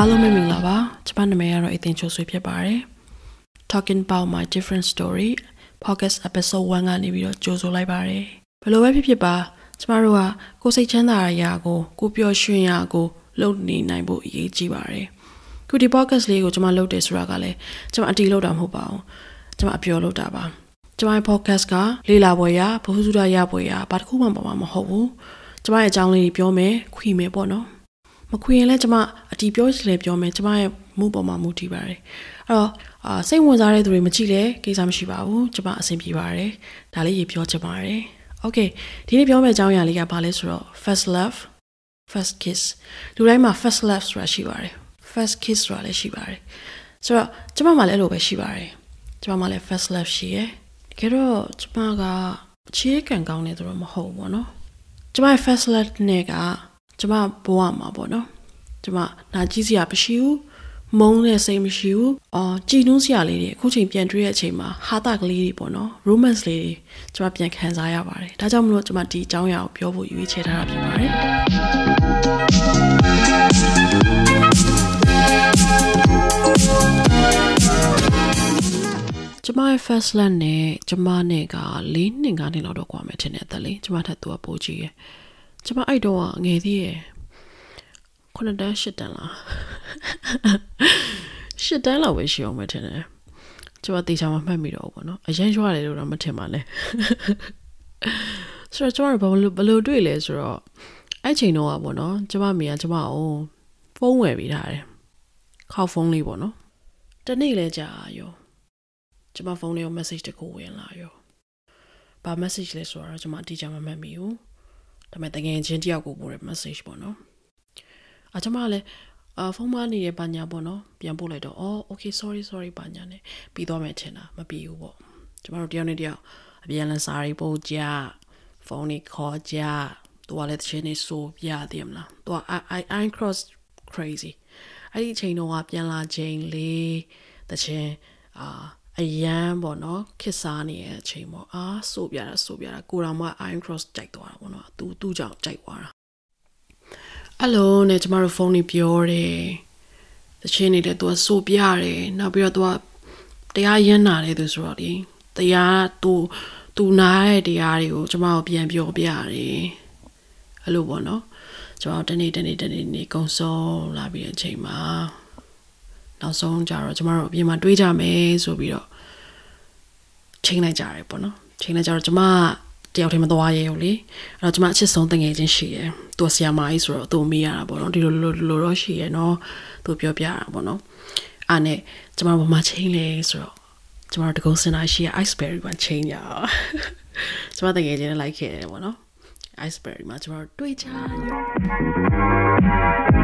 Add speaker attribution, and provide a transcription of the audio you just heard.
Speaker 1: Alo me ming la ba. Chama na me ya ro Athen Cho Swe phit pare. Talking about my different story. Podcast episode 1 ကနေပြီးတော့ကြိုဆိုလိုက်ပါတယ်ဘယ်လိုပဲဖြစ်ဖြစ်ပါကျမတို့ကကိုယ်စိတ်ချမ်းသာရာကိုကိုပျော်ရွှင်ရာကိုလုပ်နေနိုင်ဖို့အရေးကြီးပါတယ်ခုဒီ podcast လေးကိုကျမလုပ်တယ်ဆိုတာကလည်းကျမအတီးလုပ်တာမဟုတ်ပါဘူးကျမအပျော်လုပ်တာပါကျမရဲ့ podcast ကလေးလာပွဲရာဘ ഹു စုဒရပွဲရာဘာတစ်ခုမှမဟုတ်ဘူးကျမရဲ့အကြောင်းလေးပြောမယ်ခွေမယ်ပေါ့နော်မခွေရင်လည်းကျမအတီးပြောချင်လည်းပြောမယ်ကျမရဲ့မူပေါ်မှာမူတည်ပါတယ်အဲ့တော့စိတ်ဝင်စားတဲ့သူတွေမကြည့်လဲကိစ္စမရှိပါဘူးကျမအဆင်ပြေပါတယ်ဒါလေးရေပြောချင်ပါတယ်โอเคဒီနေ့ပြောမယ့်အကြောင်းအရာလေးကဘာလဲဆိုတော့ first love first kiss လူတိုင်းမှာ first love ဆိုတာရှိပါတယ် first kiss ဆိုတာလည်းရှိပါတယ်ဆိုတော့ကျမမှလည်းအဲ့လိုပဲရှိပါတယ်ကျမမှလည်း first love ရှိရယ်တကယ်တော့ကျမကအခြေခံကောင်းနေသူတော့မဟုတ်ဘူးပေါ့နော်ကျမရဲ့ first love နဲ့ကကျမဘဝမှာပေါ့နော်ကျမနာကြည့်စရာမရှိဘူးမုန်းတဲ့စိတ်မရှိဘူးကြည်နူးစရာလေးတွေအခုချိန်ပြန်တွေ့တဲ့အချိန်မှာဟာတာကလေးတွေပေါ့နော် romance လေးတွေကျွန်မပြန်ခံစားရပါတယ်ဒါကြောင့်မလို့ကျွန်မဒီအကြောင်းအရာကိုပြောဖို့ရွေးချယ်ထားတာဖြစ်ပါတယ်ကျွန်မရဲ့ first love နဲ့ကျွန်မနဲ့က4 နှစ်5နှစ်လောက်တော့ကွာမယ်ထင်တယ်တဲ့လေကျွန်မထပ်သူကပိုကြီးရယ်ကျွန်မအဲ့တော့ငယ်သေးရယ်9 တန်း10 တန်းလား10 တန်းလောက်ပဲရှိအောင်မထင်တယ်ကျွန်တော်တေချာမှမှတ်မိတော့ဘူးပေါ့နော်အရင်ရွာတယ်လို့တော့မထင်ပါနဲ့ဆိုတော့ကျွန်တော်ဘယ်လိုတွေ့လဲဆိုတော့အဲ့ချိန်တော့ပေါ့နော်ကျွန်မမိကကျွန်မကိုဖုန်းဝယ်ပေးထားတယ်ခေါက်ဖုန်းလေးပေါ့နော်တနေ့လဲကြာရောကျွန်မဖုန်းလေးကို message တခုဝင်လာရောဘာ message လဲဆိုတော့ကျွန်မအတိအကျမမှတ်မိဘူးဒါပေမဲ့တကယ်ချင်းတယောက်ကိုပို့တဲ့ message ပေါ့နော်ကျွန်မလည်းဖုန်းမနေရပါညာပေါ့နော်ပြန်ပို့လိုက်တော့okay sorry ပါညာနဲ့ပြီးသွားမယ်ထင်တာမပြီးဘူးပေါ့ကျမတို့တယောက်နဲ့တယောက်အပြန်လန်စာရီပို့ကြဖုန်းနေခေါ်ကြသူကလည်းတစ်ချိန်နေဆိုပြတယ်မလားသူက I cross crazy အဲ့ဒီအချိန်တော့ပြန်လာချိန်လေးတစ်ချိန်အရန်ပေါ့နော်ခစ်စားနေတဲ့အချိန်ပေါ့ဆိုပြတာကိုတော်မှ I cross ကြိုက်သွားတာပေါ့နော်သူ့ကြောင့်ကြိုက်သွားတာအဲ့လိုနဲ့ကျမတို့ဖုန်းနေပြောတယ်တချင်းနေတဲ့သူကဆိုပြတယ်နောက်ပြီးတော့သူကတရားရင်းနာတယ်သူဆိုတော့ဒီတရားသူနားတဲ့တရားတွေကိုကျမတို့ပြန်ပြောပြတယ်အဲ့လိုပေါ့နော်ကျမတို့တနေ့ကုံဆုံးလာပြီးတဲ့အချိန်မှာနောက်ဆုံးကြတော့ကျမတို့အပြင်မှာတွေးကြမယ်ဆိုပြီးတော့ချိန်လိုက်ကြတယ်ပေါ့နော်ချိန်လိုက်ကြတော့ကျမတယောက်တည်းမသွားရဲဘူးလေအဲ့တော့ကျမအချစ်ဆုံးတငယ်ချင်းရှိရယ်သူဆရာမကြီးဆိုတော့သူ့မေးရတာပေါ့နော်ဒီလိုတော့ရှိရယ်နော်သူပြောပြတာပေါ့နော်အဲ့နဲ့ကျမဘာမှချင်းလဲဆိုတော့ကျမတို့တကုံစင်လာရှိရ iceberry မှာချင်းရအောင်ကျမတငယ်ချင်းနဲ့လိုက်ခဲ့တယ်ပေါ့နော် iceberry မှာကျမတို့တွေ့ကြ